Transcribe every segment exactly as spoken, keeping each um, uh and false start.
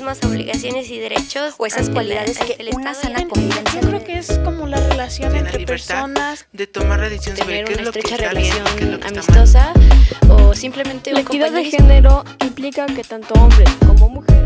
mismas obligaciones y derechos o esas cualidades que una sana convivencia. Yo creo que es como la relación de entre la personas, de tomar la decisión sobre tener qué una es lo que estrecha está bien, relación qué es lo que amistosa está mal. o simplemente La un equidad de compañerismo. género implica que tanto hombres como mujeres.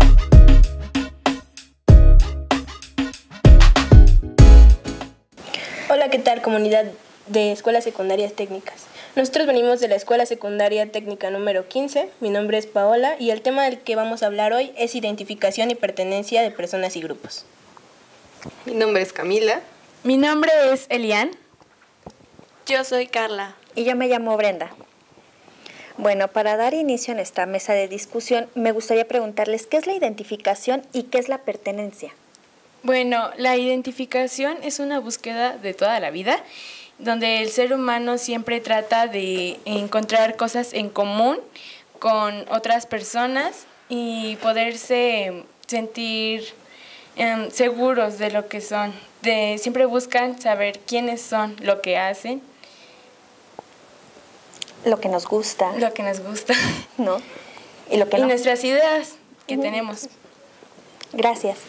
Hola, ¿qué tal, comunidad de escuelas secundarias técnicas? Nosotros venimos de la Escuela Secundaria Técnica número quince. Mi nombre es Paola y el tema del que vamos a hablar hoy es identificación y pertenencia de personas y grupos. Mi nombre es Camila. Mi nombre es Elian. Yo soy Carla. Y yo me llamo Brenda. Bueno, para dar inicio en esta mesa de discusión, me gustaría preguntarles qué es la identificación y qué es la pertenencia. Bueno, la identificación es una búsqueda de toda la vida, donde el ser humano siempre trata de encontrar cosas en común con otras personas y poderse sentir um, seguros de lo que son. De, siempre buscan saber quiénes son, lo que hacen. Lo que nos gusta. Lo que nos gusta. ¿No? Y lo que y no. nuestras ideas que uh-huh. tenemos. Gracias.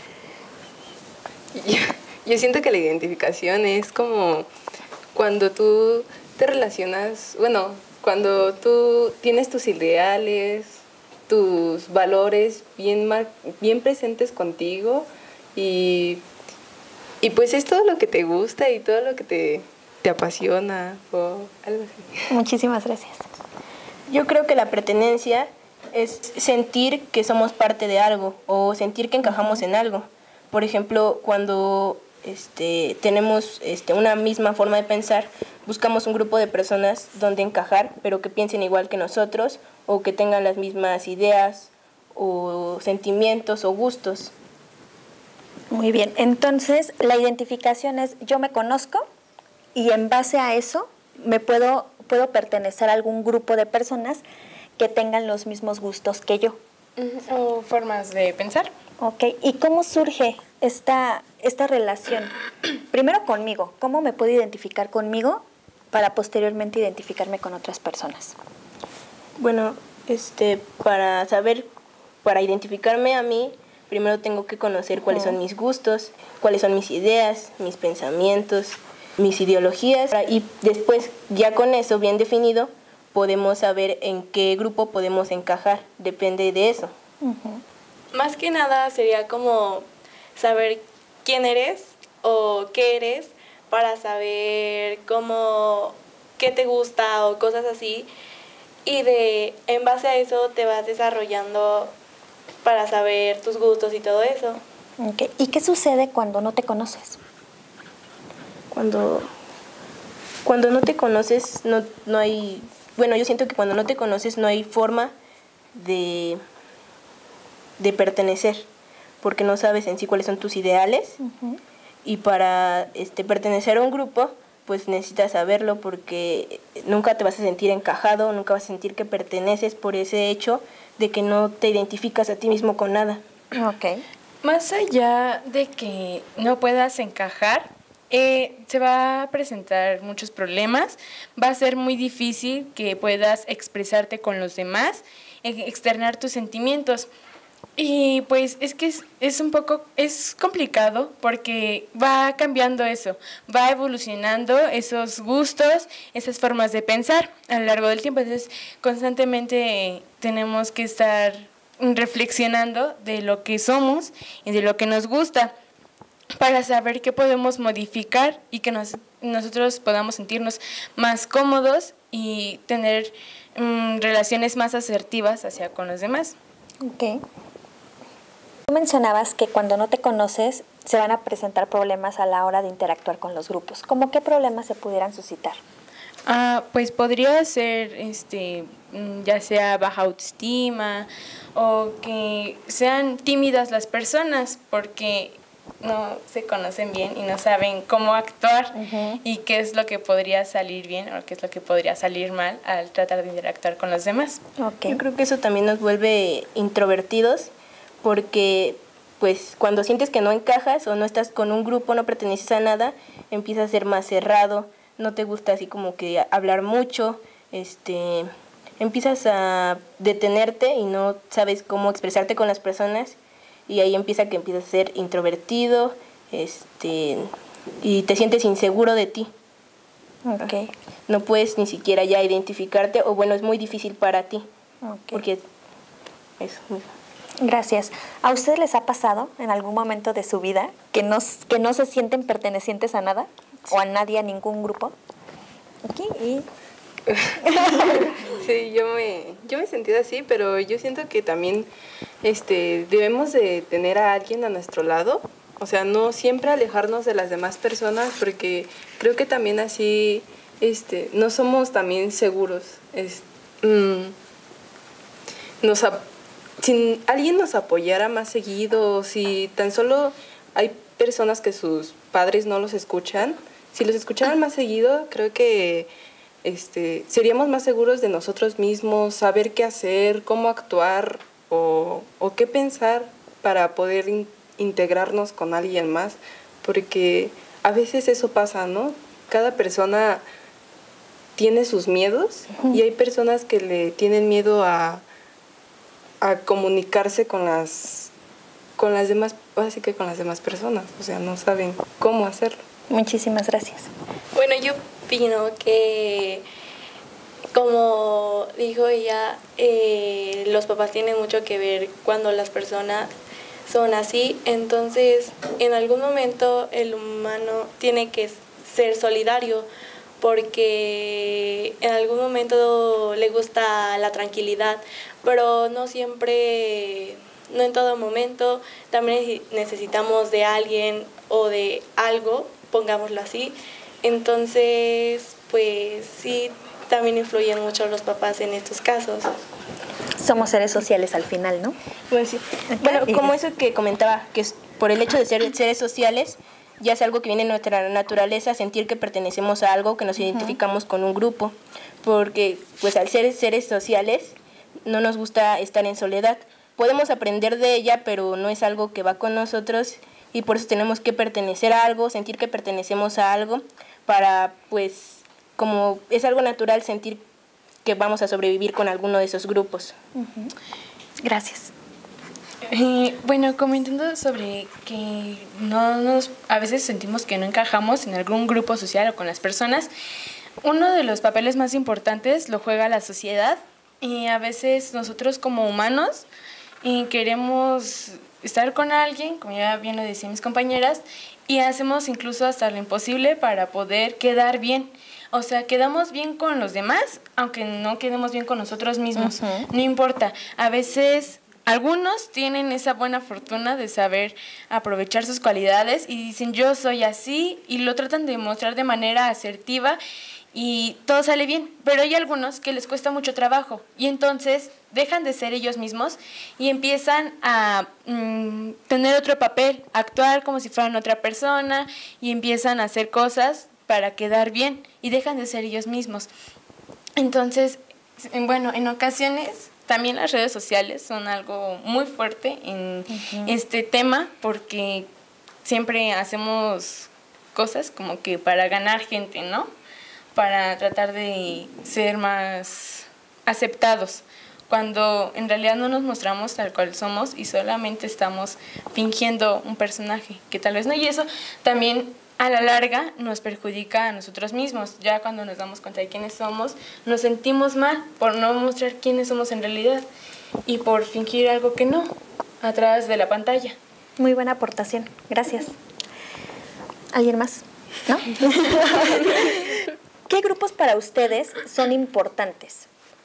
Yo, yo siento que la identificación es como cuando tú te relacionas, bueno, cuando tú tienes tus ideales, tus valores bien, mar, bien presentes contigo y, y pues es todo lo que te gusta y todo lo que te, te apasiona o algo así. Muchísimas gracias. Yo creo que la pertenencia es sentir que somos parte de algo o sentir que encajamos en algo. Por ejemplo, cuando este, tenemos este, una misma forma de pensar, buscamos un grupo de personas donde encajar, pero que piensen igual que nosotros o que tengan las mismas ideas o sentimientos o gustos. Muy bien, entonces la identificación es yo me conozco y en base a eso me puedo, puedo pertenecer a algún grupo de personas que tengan los mismos gustos que yo. O formas de pensar. Ok, ¿y cómo surge esta, esta relación? Primero conmigo, ¿cómo me puedo identificar conmigo para posteriormente identificarme con otras personas? Bueno, este, para saber, para identificarme a mí, primero tengo que conocer cuáles son mis gustos, cuáles son mis ideas, mis pensamientos, mis ideologías, y después, ya con eso bien definido, podemos saber en qué grupo podemos encajar, depende de eso. Uh-huh. Más que nada sería como saber quién eres o qué eres para saber cómo, qué te gusta o cosas así, y de en base a eso te vas desarrollando para saber tus gustos y todo eso. Okay. ¿Y qué sucede cuando no te conoces? Cuando, cuando no te conoces, no, no hay... Bueno, yo siento que cuando no te conoces no hay forma de, de pertenecer, porque no sabes en sí cuáles son tus ideales. Uh-huh. Y para este, pertenecer a un grupo, pues necesitas saberlo, porque nunca te vas a sentir encajado, nunca vas a sentir que perteneces por ese hecho de que no te identificas a ti mismo con nada. Okay. Más allá de que no puedas encajar, Eh, se va a presentar muchos problemas, va a ser muy difícil que puedas expresarte con los demás, externar tus sentimientos. Y pues es que es, es un poco, es complicado porque va cambiando eso, va evolucionando esos gustos, esas formas de pensar a lo largo del tiempo. Entonces, constantemente tenemos que estar reflexionando de lo que somos y de lo que nos gusta, para saber qué podemos modificar y que nos, nosotros podamos sentirnos más cómodos y tener um, relaciones más asertivas hacia con los demás. Ok. Tú mencionabas que cuando no te conoces se van a presentar problemas a la hora de interactuar con los grupos. ¿Cómo qué problemas se pudieran suscitar? Ah, pues podría ser este, ya sea baja autoestima o que sean tímidas las personas porque no se conocen bien y no saben cómo actuar. Uh-huh. Y qué es lo que podría salir bien o qué es lo que podría salir mal al tratar de interactuar con los demás. Okay. Yo creo que eso también nos vuelve introvertidos, porque pues cuando sientes que no encajas o no estás con un grupo, no perteneces a nada, empiezas a ser más cerrado, no te gusta así como que hablar mucho, este, empiezas a detenerte y no sabes cómo expresarte con las personas, y ahí empieza que empiezas a ser introvertido, este, y te sientes inseguro de ti. Ok. No puedes ni siquiera ya identificarte, o bueno, es muy difícil para ti, Ok. porque es muy... Gracias. ¿A ustedes les ha pasado en algún momento de su vida que no, que no se sienten pertenecientes a nada o a nadie, a ningún grupo? Aquí y... Sí, yo me, yo me he sentido así, pero yo siento que también este, debemos de tener a alguien a nuestro lado, o sea, no siempre alejarnos de las demás personas, porque creo que también así este, no somos también seguros. Es, mm, nos, si alguien nos apoyara más seguido, si tan solo hay personas que sus padres no los escuchan, si los escucharan más seguido, creo que este, seríamos más seguros de nosotros mismos, saber qué hacer, cómo actuar o, o qué pensar para poder in, integrarnos con alguien más, porque a veces eso pasa, ¿no? Cada persona tiene sus miedos uh-huh. y hay personas que le tienen miedo a, a comunicarse con las, con las demás, así que con las demás personas, o sea, no saben cómo hacerlo. Muchísimas gracias. Bueno, yo opino que, como dijo ella, eh, los papás tienen mucho que ver cuando las personas son así. Entonces, en algún momento el humano tiene que ser solidario, porque en algún momento le gusta la tranquilidad, pero no siempre, no en todo momento. También necesitamos de alguien o de algo, pongámoslo así. Entonces, pues sí, también influyen mucho los papás en estos casos. Somos seres sociales al final, ¿no? Pues sí. Bueno, como eso que comentaba, que es por el hecho de ser seres sociales, ya es algo que viene en nuestra naturaleza, sentir que pertenecemos a algo, que nos uh-huh. identificamos con un grupo, porque pues al ser seres sociales no nos gusta estar en soledad. Podemos aprender de ella, pero no es algo que va con nosotros, y por eso tenemos que pertenecer a algo, sentir que pertenecemos a algo, para pues, como es algo natural, sentir que vamos a sobrevivir con alguno de esos grupos. Uh-huh. Gracias. Eh, bueno, comentando sobre que no nos, a veces sentimos que no encajamos en algún grupo social o con las personas, uno de los papeles más importantes lo juega la sociedad, y a veces nosotros como humanos y queremos estar con alguien, como ya bien lo decían mis compañeras, y hacemos incluso hasta lo imposible para poder quedar bien. O sea, quedamos bien con los demás, aunque no quedemos bien con nosotros mismos. Uh-huh. No importa. A veces algunos tienen esa buena fortuna de saber aprovechar sus cualidades y dicen yo soy así, y lo tratan de mostrar de manera asertiva y todo sale bien, pero hay algunos que les cuesta mucho trabajo y entonces dejan de ser ellos mismos y empiezan a mm, tener otro papel, actuar como si fueran otra persona, y empiezan a hacer cosas para quedar bien y dejan de ser ellos mismos. Entonces, bueno, en ocasiones también las redes sociales son algo muy fuerte en uh-huh. este tema, porque siempre hacemos cosas como que para ganar gente, ¿no? Para tratar de ser más aceptados, cuando en realidad no nos mostramos tal cual somos y solamente estamos fingiendo un personaje que tal vez no, y eso también a la larga nos perjudica a nosotros mismos. Ya cuando nos damos cuenta de quiénes somos, nos sentimos mal por no mostrar quiénes somos en realidad y por fingir algo que no a través de la pantalla. Muy buena aportación, gracias. ¿Alguien más? ¿No? ¿Qué grupos para ustedes son importantes?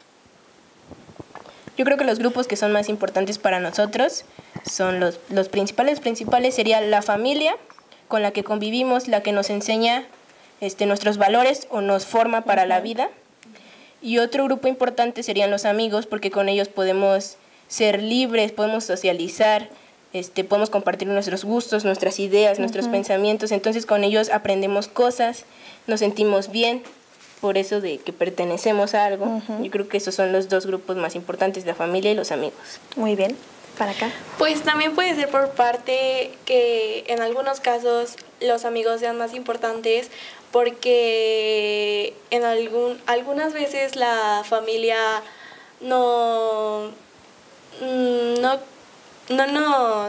Yo creo que los grupos que son más importantes para nosotros son los, los principales. principales sería la familia, con la que convivimos, la que nos enseña este, nuestros valores o nos forma para uh-huh. la vida. Y otro grupo importante serían los amigos, porque con ellos podemos ser libres, podemos socializar, este, podemos compartir nuestros gustos, nuestras ideas, uh-huh. nuestros pensamientos. Entonces con ellos aprendemos cosas, nos sentimos bien, por eso de que pertenecemos a algo. Uh-huh. Yo creo que esos son los dos grupos más importantes, la familia y los amigos. Muy bien. ¿Para acá? Pues también puede ser por parte que en algunos casos los amigos sean más importantes, porque en algún algunas veces la familia no no no nos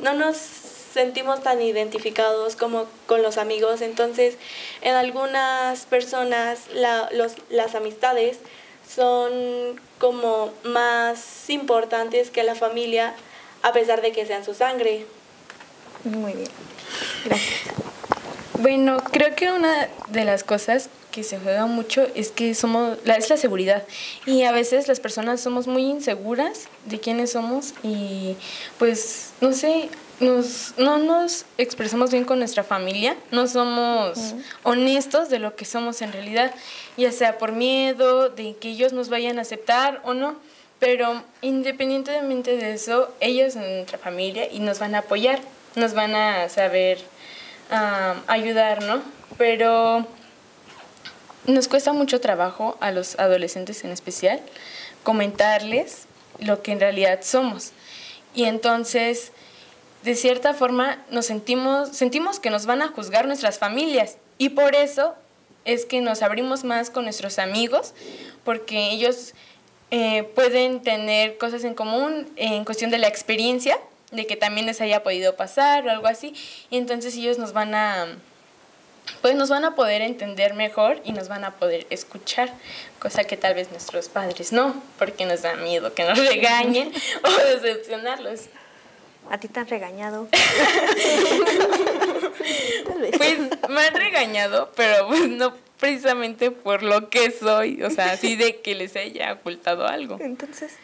no nos sentimos tan identificados como con los amigos. Entonces, en algunas personas la, los, las amistades son como más importantes que la familia, a pesar de que sean su sangre. Muy bien, gracias. Bueno, creo que una de las cosas que se juega mucho es que somos la, es la seguridad, y a veces las personas somos muy inseguras de quiénes somos y pues no sé, nos, no nos expresamos bien con nuestra familia, no somos uh-huh. honestos de lo que somos en realidad, ya sea por miedo de que ellos nos vayan a aceptar o no, pero independientemente de eso, ellos en nuestra familia y nos van a apoyar, nos van a saber uh, ayudar, ¿no? Pero nos cuesta mucho trabajo a los adolescentes en especial comentarles lo que en realidad somos. Y entonces, de cierta forma, nos sentimos, sentimos que nos van a juzgar nuestras familias. Y por eso es que nos abrimos más con nuestros amigos, porque ellos eh, pueden tener cosas en común en cuestión de la experiencia, de que también les haya podido pasar o algo así. Y entonces ellos nos van a... pues nos van a poder entender mejor y nos van a poder escuchar, cosa que tal vez nuestros padres no, porque nos da miedo que nos regañen o decepcionarlos. ¿A ti te han regañado? Pues me han regañado, pero pues no precisamente por lo que soy, o sea, así de que les haya ocultado algo. Entonces...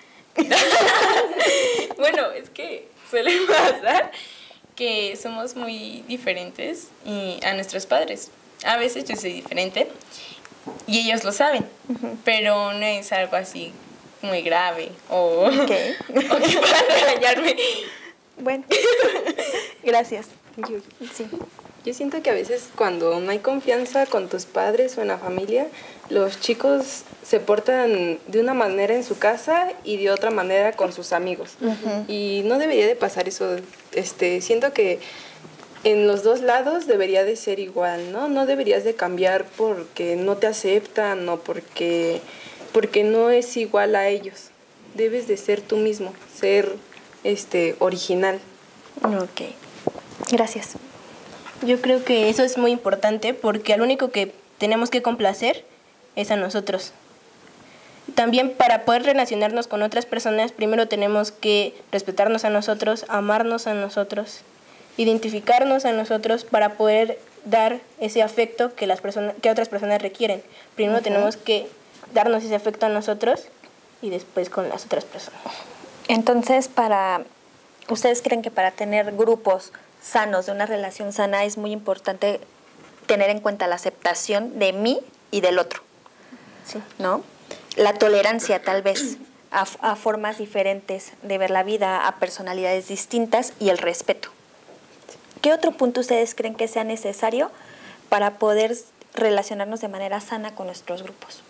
Bueno, es que suele pasar que somos muy diferentes y a nuestros padres. A veces yo soy diferente y ellos lo saben, uh-huh. pero no es algo así muy grave o, okay. o que puedan regañarme. Bueno, gracias. Yo, sí. yo siento que a veces cuando no hay confianza con tus padres o en la familia, los chicos se portan de una manera en su casa y de otra manera con sus amigos. Uh-huh. Y no debería de pasar eso. Este, siento que en los dos lados debería de ser igual, ¿no? No deberías de cambiar porque no te aceptan o porque, porque no es igual a ellos. Debes de ser tú mismo, ser este, original. Ok, gracias. Yo creo que eso es muy importante porque al único que tenemos que complacer es a nosotros. También para poder relacionarnos con otras personas, primero tenemos que respetarnos a nosotros, amarnos a nosotros, identificarnos a nosotros para poder dar ese afecto que las personas, que otras personas requieren. Primero uh-huh. tenemos que darnos ese afecto a nosotros y después con las otras personas. Entonces, para ¿ustedes creen que para tener grupos sanos, de una relación sana, es muy importante tener en cuenta la aceptación de mí y del otro? Sí. ¿No? La tolerancia, tal vez, a, a formas diferentes de ver la vida, a personalidades distintas y el respeto. ¿Qué otro punto ustedes creen que sea necesario para poder relacionarnos de manera sana con nuestros grupos?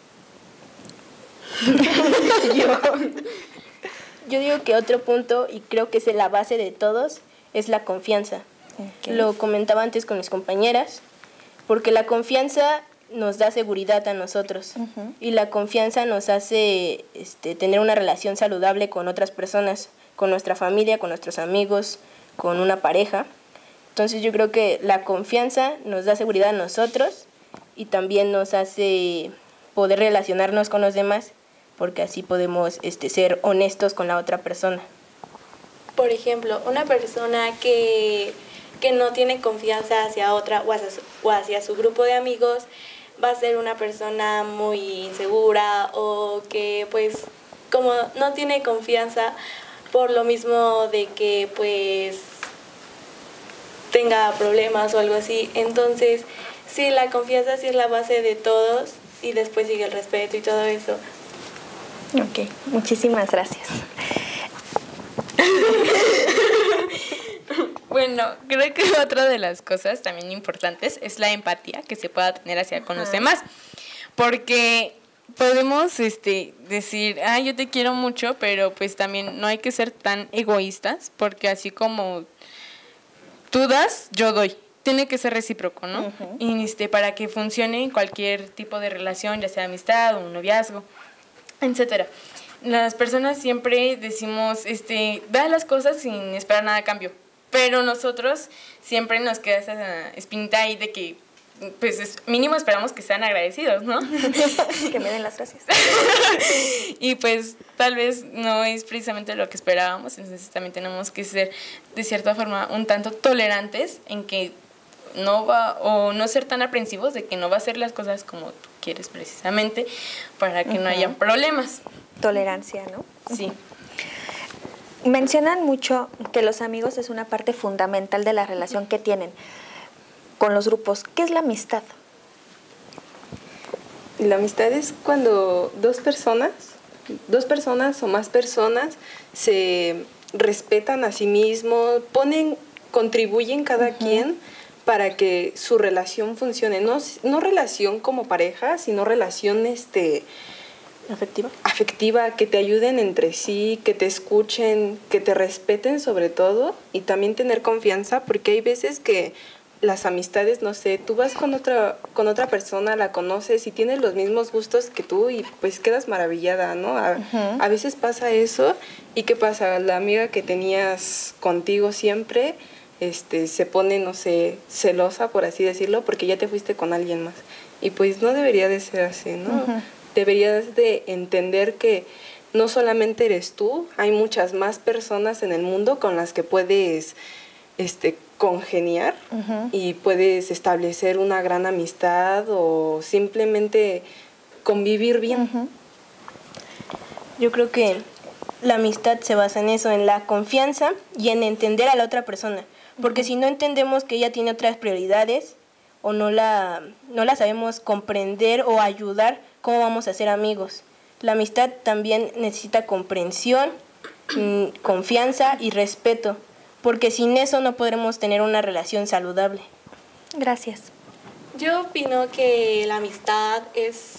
yo, yo digo que otro punto, y creo que es la base de todos, es la confianza. Okay. Lo comentaba antes con mis compañeras, porque la confianza nos da seguridad a nosotros uh-huh. y la confianza nos hace este, tener una relación saludable con otras personas, con nuestra familia, con nuestros amigos, con una pareja. Entonces yo creo que la confianza nos da seguridad a nosotros y también nos hace poder relacionarnos con los demás, porque así podemos este, ser honestos con la otra persona. Por ejemplo, una persona que, que no tiene confianza hacia otra o hacia, su, o hacia su grupo de amigos va a ser una persona muy insegura o que pues como no tiene confianza por lo mismo de que pues tenga problemas o algo así. Entonces, sí, la confianza sí es la base de todos y después sigue el respeto y todo eso. Ok, muchísimas gracias. Bueno, creo que otra de las cosas también importantes es la empatía que se pueda tener hacia con los demás, porque podemos este, decir, ah, yo te quiero mucho, pero pues también no hay que ser tan egoístas, porque así como tú das, yo doy. Tiene que ser recíproco, ¿no? Uh-huh. Y este, para que funcione en cualquier tipo de relación, ya sea amistad o un noviazgo, etcétera. Las personas siempre decimos, este, da las cosas sin esperar nada a cambio. pero nosotros siempre nos queda esa espinita ahí de que, pues es, mínimo esperamos que sean agradecidos, ¿no? Que me den las gracias. Y pues tal vez no es precisamente lo que esperábamos, entonces también tenemos que ser de cierta forma un tanto tolerantes en que no va, o no ser tan aprensivos de que no va a hacer las cosas como tú quieres precisamente, para que uh-huh. no haya problemas. Tolerancia, ¿no? Sí. Mencionan mucho que los amigos es una parte fundamental de la relación que tienen con los grupos. ¿Qué es la amistad? La amistad es cuando dos personas, dos personas o más personas se respetan a sí mismos, ponen, contribuyen cada uh-huh. quien para que su relación funcione. No, no relación como pareja, sino relación este, afectiva. afectiva, que te ayuden entre sí, que te escuchen, que te respeten sobre todo, y también tener confianza, porque hay veces que las amistades, no sé, tú vas con otra, con otra persona, la conoces y tienes los mismos gustos que tú y pues quedas maravillada, ¿no? A, uh-huh. a veces pasa eso. ¿Y qué pasa? La amiga que tenías contigo siempre este, se pone, no sé, celosa, por así decirlo, porque ya te fuiste con alguien más. Y pues no debería de ser así, ¿no? Uh-huh. Deberías de entender que no solamente eres tú, hay muchas más personas en el mundo con las que puedes este, congeniar uh-huh. y puedes establecer una gran amistad o simplemente convivir bien. Uh-huh. Yo creo que la amistad se basa en eso, en la confianza y en entender a la otra persona. Porque uh-huh. si no entendemos que ella tiene otras prioridades o no la, no la sabemos comprender o ayudar, ¿cómo vamos a ser amigos? La amistad también necesita comprensión, mmm, confianza y respeto, porque sin eso no podremos tener una relación saludable. Gracias. Yo opino que la amistad es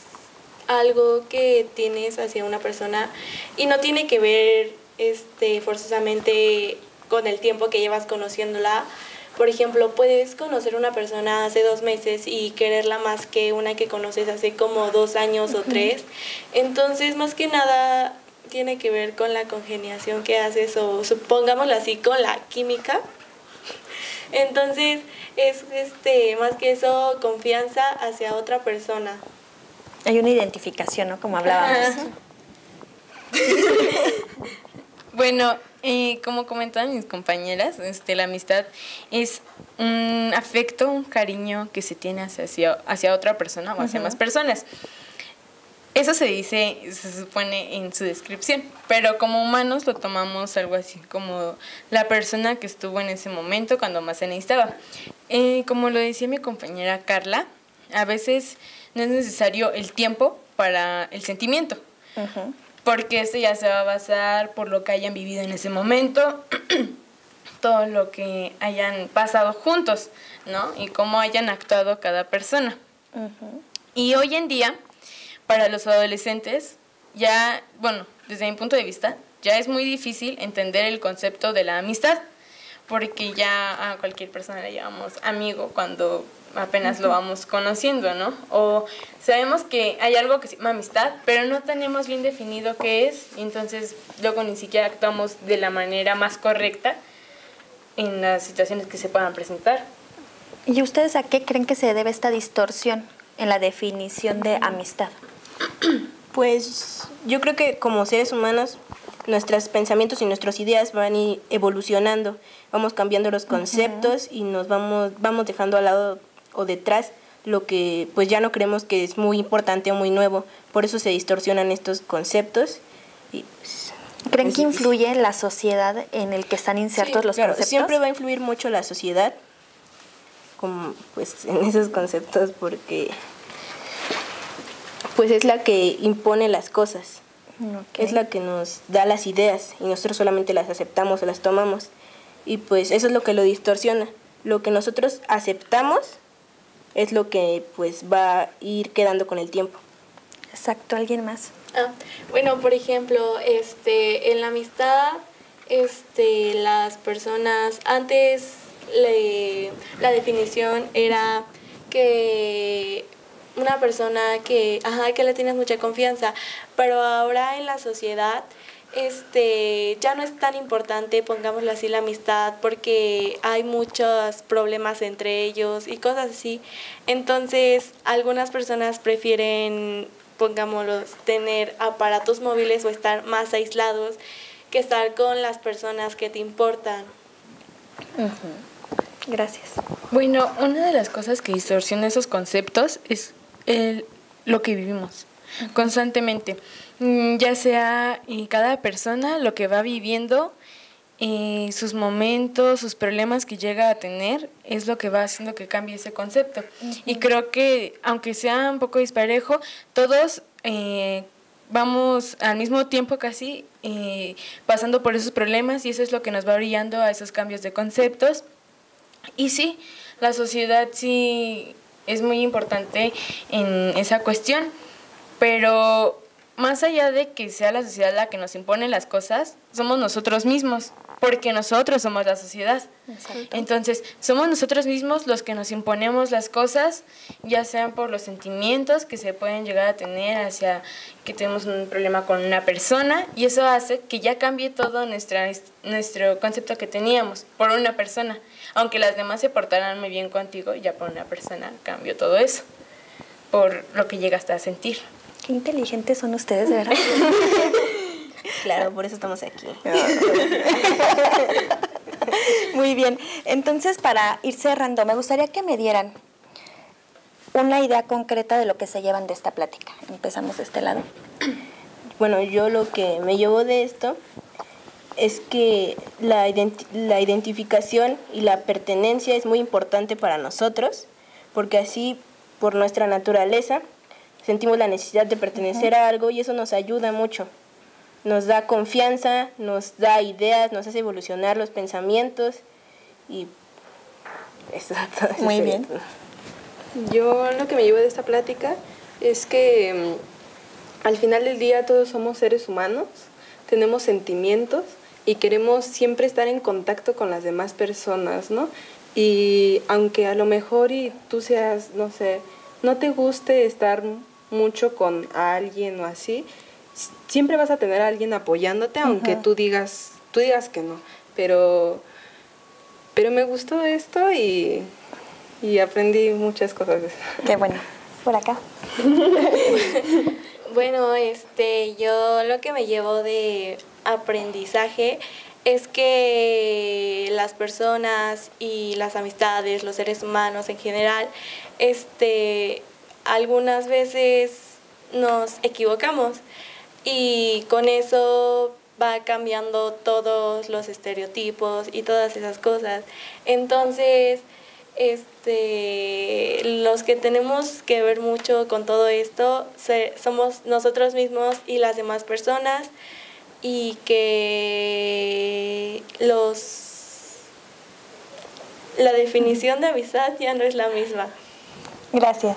algo que tienes hacia una persona y no tiene que ver este, forzosamente con el tiempo que llevas conociéndola. Por ejemplo, puedes conocer una persona hace dos meses y quererla más que una que conoces hace como dos años o tres. Entonces, más que nada, tiene que ver con la congeniación que haces o, supongámoslo así, con la química. Entonces, es este más que eso, confianza hacia otra persona. Hay una identificación, ¿no? Como hablábamos. Bueno, eh, como comentaban mis compañeras, este, la amistad es un afecto, un cariño que se tiene hacia, hacia otra persona o hacia uh-huh. más personas. Eso se dice, se supone en su descripción, pero como humanos lo tomamos algo así como la persona que estuvo en ese momento cuando más se necesitaba. Eh, como lo decía mi compañera Carla, a veces no es necesario el tiempo para el sentimiento. Uh-huh. Porque esto ya se va a basar por lo que hayan vivido en ese momento, todo lo que hayan pasado juntos, ¿no? Y cómo hayan actuado cada persona. Uh-huh. Y hoy en día, para los adolescentes, ya, bueno, desde mi punto de vista, ya es muy difícil entender el concepto de la amistad, porque ya a cualquier persona le llamamos amigo cuando apenas uh-huh. lo vamos conociendo, ¿no? O sabemos que hay algo que se llama amistad, pero no tenemos bien definido qué es, y entonces luego ni siquiera actuamos de la manera más correcta en las situaciones que se puedan presentar. ¿Y ustedes a qué creen que se debe esta distorsión en la definición de amistad? Pues yo creo que como seres humanos nuestros pensamientos y nuestras ideas van a ir evolucionando, vamos cambiando los conceptos uh-huh. y nos vamos, vamos dejando al lado o detrás lo que pues ya no creemos que es muy importante o muy nuevo, por eso se distorsionan estos conceptos. Y, pues, ¿creen que influye la sociedad en el que están insertos sí, los claro, conceptos? Siempre va a influir mucho la sociedad como, pues, en esos conceptos porque pues es la que impone las cosas. Okay. Es la que nos da las ideas y nosotros solamente las aceptamos o las tomamos. Y pues eso es lo que lo distorsiona. Lo que nosotros aceptamos es lo que pues va a ir quedando con el tiempo. Exacto, ¿alguien más? Ah, bueno, por ejemplo, este, en la amistad, este, las personas, antes le, la definición era que una persona que, ajá, que le tienes mucha confianza, pero ahora en la sociedad este ya no es tan importante, pongámoslo así, la amistad, porque hay muchos problemas entre ellos y cosas así. Entonces, algunas personas prefieren, pongámoslo, tener aparatos móviles o estar más aislados que estar con las personas que te importan. Uh-huh. Gracias. Bueno, una de las cosas que distorsiona esos conceptos es el, lo que vivimos constantemente, ya sea y cada persona lo que va viviendo, y sus momentos, sus problemas que llega a tener, es lo que va haciendo que cambie ese concepto. Uh-huh. Y creo que, aunque sea un poco disparejo, todos eh, vamos al mismo tiempo casi eh, pasando por esos problemas, y eso es lo que nos va orillando a esos cambios de conceptos. Y sí, la sociedad sí es muy importante en esa cuestión, pero más allá de que sea la sociedad la que nos impone las cosas, somos nosotros mismos, porque nosotros somos la sociedad. Exacto. Entonces, somos nosotros mismos los que nos imponemos las cosas, ya sean por los sentimientos que se pueden llegar a tener hacia que tenemos un problema con una persona, y eso hace que ya cambie todo nuestra, nuestro concepto que teníamos por una persona. Aunque las demás se portaran muy bien contigo, ya por una persona cambió todo eso, por lo que llegaste a sentir. Qué inteligentes son ustedes, de verdad. Claro, por eso estamos aquí. Muy bien. Entonces, para ir cerrando, me gustaría que me dieran una idea concreta de lo que se llevan de esta plática. Empezamos de este lado. Bueno, yo lo que me llevo de esto es que la, identi- la identificación y la pertenencia es muy importante para nosotros, porque así, por nuestra naturaleza, sentimos la necesidad de pertenecer uh-huh. a algo, y eso nos ayuda mucho. Nos da confianza, nos da ideas, nos hace evolucionar los pensamientos y eso, todo eso. Muy bien. Yo lo que me llevo de esta plática es que um, al final del día todos somos seres humanos, tenemos sentimientos y queremos siempre estar en contacto con las demás personas, ¿no? Y aunque a lo mejor y tú seas, no sé, no te guste estar mucho con alguien o así, siempre vas a tener a alguien apoyándote, aunque uh-huh. tú digas, tú digas que no. Pero, pero me gustó esto y, y aprendí muchas cosas. Qué bueno. Por acá. Bueno, este, yo lo que me llevo de aprendizaje es que las personas y las amistades, los seres humanos en general, este, algunas veces nos equivocamos, y con eso va cambiando todos los estereotipos y todas esas cosas. Entonces, este, los que tenemos que ver mucho con todo esto somos nosotros mismos y las demás personas, y que los la definición de amistad ya no es la misma. Gracias.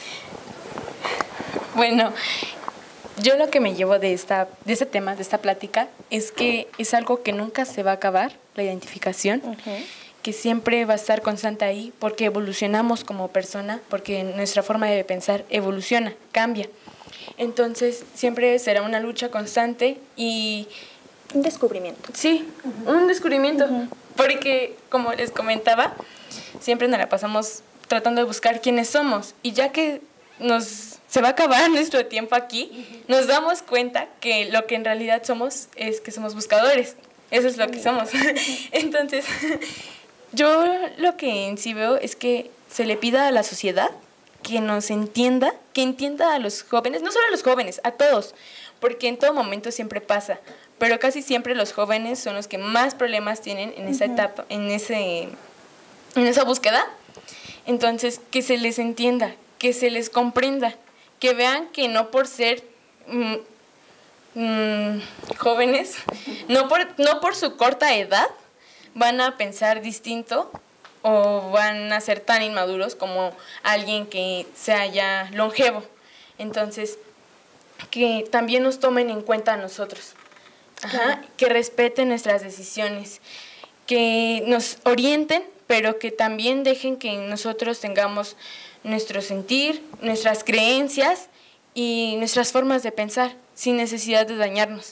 Bueno, yo lo que me llevo de esta de este tema, de esta plática, es que es algo que nunca se va a acabar, la identificación, uh-huh. que siempre va a estar constante ahí, porque evolucionamos como persona, porque nuestra forma de pensar evoluciona, cambia. Entonces, siempre será una lucha constante y... un descubrimiento. Sí, uh-huh. un descubrimiento, uh-huh. porque, como les comentaba, siempre nos la pasamos tratando de buscar quiénes somos, y ya que nos se va a acabar nuestro tiempo aquí, uh-huh. nos damos cuenta que lo que en realidad somos es que somos buscadores. Eso es lo que somos. Entonces, yo lo que en sí veo es que se le pida a la sociedad que nos entienda, que entienda a los jóvenes, no solo a los jóvenes, a todos, porque en todo momento siempre pasa, pero casi siempre los jóvenes son los que más problemas tienen en esa uh-huh. etapa, en ese, en esa búsqueda. Entonces, que se les entienda, que se les comprenda, que vean que no por ser mm, mm, jóvenes, no por, no por su corta edad, van a pensar distinto o van a ser tan inmaduros como alguien que sea ya longevo. Entonces, que también nos tomen en cuenta a nosotros, Ajá, que respeten nuestras decisiones, que nos orienten, pero que también dejen que nosotros tengamos nuestro sentir, nuestras creencias y nuestras formas de pensar, sin necesidad de dañarnos.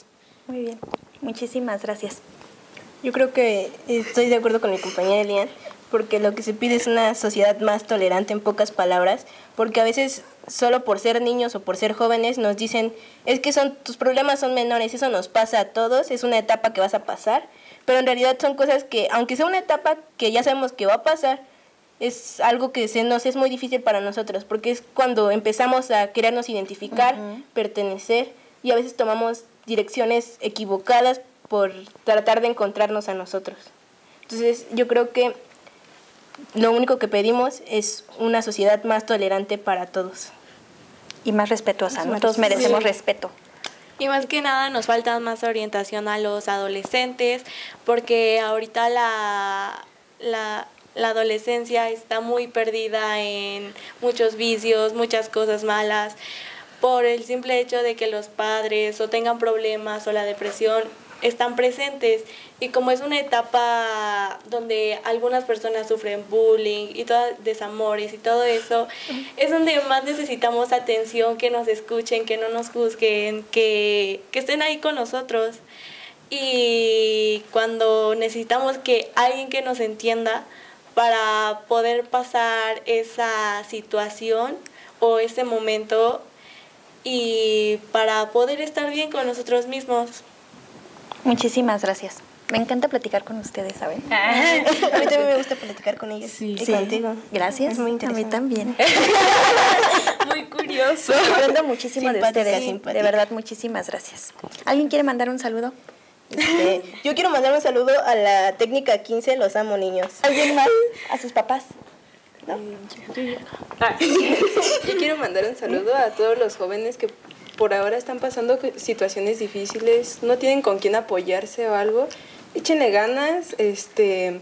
Muy bien, muchísimas gracias. Yo creo que estoy de acuerdo con mi compañera Elian, porque lo que se pide es una sociedad más tolerante, en pocas palabras, porque a veces solo por ser niños o por ser jóvenes nos dicen, es que son tus problemas son menores, eso nos pasa a todos, es una etapa que vas a pasar, pero en realidad son cosas que, aunque sea una etapa que ya sabemos que va a pasar, es algo que se nos es muy difícil para nosotros, porque es cuando empezamos a querernos identificar, uh-huh. pertenecer, y a veces tomamos direcciones equivocadas por tratar de encontrarnos a nosotros. Entonces yo creo que lo único que pedimos es una sociedad más tolerante para todos. Y más respetuosa, ¿no? Todos merecemos sí. respeto. Y más que nada nos falta más orientación a los adolescentes, porque ahorita la, la, la adolescencia está muy perdida en muchos vicios, muchas cosas malas, por el simple hecho de que los padres o tengan problemas o la depresión están presentes, y como es una etapa donde algunas personas sufren bullying y todo, desamores y todo eso, es donde más necesitamos atención, que nos escuchen, que no nos juzguen, que, que estén ahí con nosotros. Y cuando necesitamos que alguien que nos entienda para poder pasar esa situación o ese momento y para poder estar bien con nosotros mismos. Muchísimas gracias. Me encanta platicar con ustedes, ¿saben? Ah, a mí también me gusta platicar con ellos. Sí, y sí. contigo. Gracias. Es muy interesante. A mí también. Muy curioso. Aprendo muchísimo simpática, de ustedes. Simpática. De verdad, muchísimas gracias. ¿Alguien quiere mandar un saludo? Este, yo quiero mandar un saludo a la técnica quince, los amo, niños. ¿Alguien más? ¿A sus papás? ¿No? Ah, yo quiero mandar un saludo a todos los jóvenes que por ahora están pasando situaciones difíciles, no tienen con quién apoyarse o algo. Échenle ganas, este,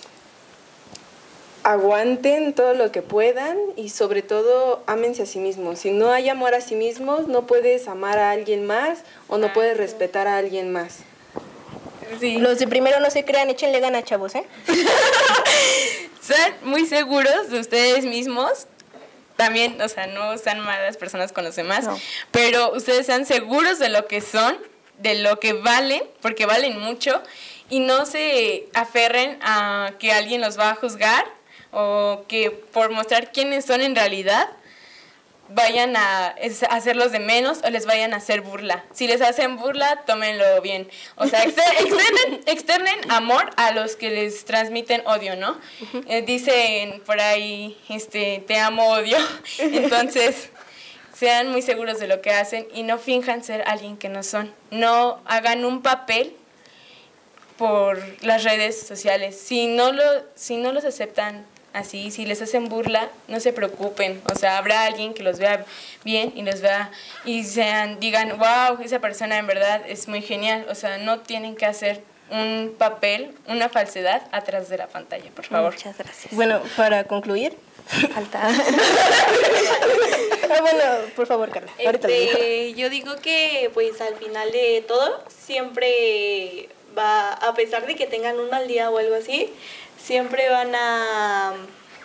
aguanten todo lo que puedan y sobre todo ámense a sí mismos. Si no hay amor a sí mismos, no puedes amar a alguien más o no puedes respetar a alguien más. Sí. Los de primero no se crean, échenle ganas, chavos, ¿eh? Sean muy seguros de ustedes mismos. También, o sea, no sean malas personas con los demás, no. Pero ustedes sean seguros de lo que son, de lo que valen, porque valen mucho, y no se aferren a que alguien los va a juzgar o que por mostrar quiénes son en realidad vayan a hacerlos de menos o les vayan a hacer burla. Si les hacen burla, tómenlo bien. O sea, externen, externen amor a los que les transmiten odio, ¿no? Uh-huh. Eh, dicen por ahí, este, te amo, odio. Entonces, sean muy seguros de lo que hacen y no finjan ser alguien que no son. No hagan un papel por las redes sociales. Si no, lo, si no los aceptan así, si les hacen burla, no se preocupen, o sea, habrá alguien que los vea bien y los vea y sean, digan, wow, esa persona en verdad es muy genial, o sea, no tienen que hacer un papel, una falsedad atrás de la pantalla, por favor. Muchas gracias. Bueno, para concluir, falta. ah, bueno, por favor, Carla. Ahorita este, yo digo que, pues, al final de todo, siempre va, a pesar de que tengan un mal día o algo así, siempre van a,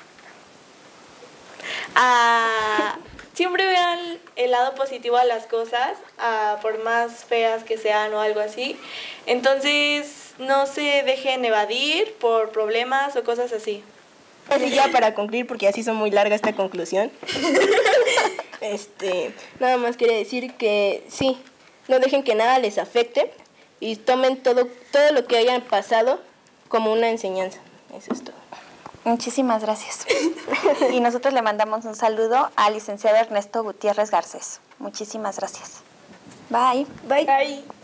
a siempre vean el lado positivo a las cosas, a, por más feas que sean o algo así. Entonces, no se dejen evadir por problemas o cosas así. Y ya para concluir, porque así son muy larga esta conclusión, este, nada más quería decir que sí, no dejen que nada les afecte y tomen todo, todo lo que hayan pasado como una enseñanza. Eso es todo. Muchísimas gracias. Y nosotros le mandamos un saludo al licenciado Ernesto Gutiérrez Garcés. Muchísimas gracias. Bye. Bye. Bye.